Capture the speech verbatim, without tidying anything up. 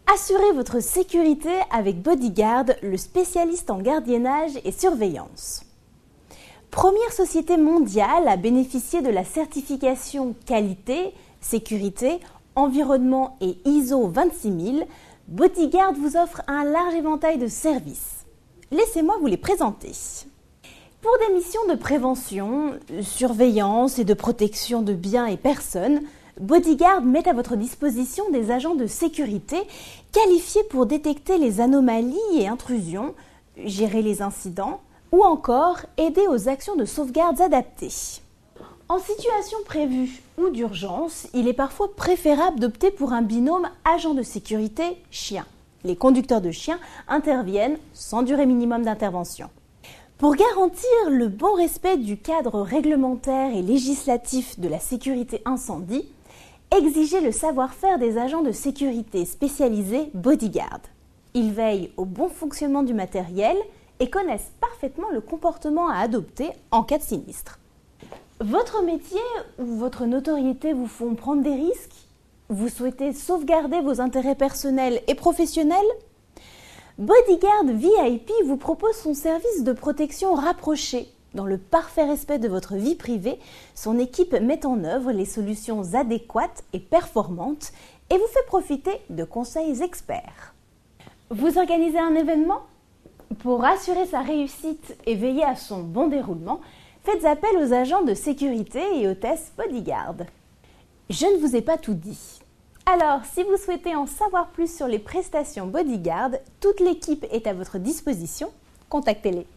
Assurez votre sécurité avec Bodyguard, le spécialiste en gardiennage et surveillance. Première société mondiale à bénéficier de la certification qualité, sécurité, environnement et I S O vingt-six mille, Bodyguard vous offre un large éventail de services. Laissez-moi vous les présenter. Pour des missions de prévention, surveillance et de protection de biens et personnes, Bodyguard met à votre disposition des agents de sécurité qualifiés pour détecter les anomalies et intrusions, gérer les incidents ou encore aider aux actions de sauvegarde adaptées. En situation prévue ou d'urgence, il est parfois préférable d'opter pour un binôme agent de sécurité chien. Les conducteurs de chiens interviennent sans durée minimum d'intervention. Pour garantir le bon respect du cadre réglementaire et législatif de la sécurité incendie, exigez le savoir-faire des agents de sécurité spécialisés Bodyguard. Ils veillent au bon fonctionnement du matériel et connaissent parfaitement le comportement à adopter en cas de sinistre. Votre métier ou votre notoriété vous font prendre des risques? Vous souhaitez sauvegarder vos intérêts personnels et professionnels? Bodyguard V I P vous propose son service de protection rapproché. Dans le parfait respect de votre vie privée, son équipe met en œuvre les solutions adéquates et performantes et vous fait profiter de conseils experts. Vous organisez un événement? Pour assurer sa réussite et veiller à son bon déroulement, faites appel aux agents de sécurité et hôtesses Bodyguard. Je ne vous ai pas tout dit. Alors, si vous souhaitez en savoir plus sur les prestations Bodyguard, toute l'équipe est à votre disposition. Contactez-les.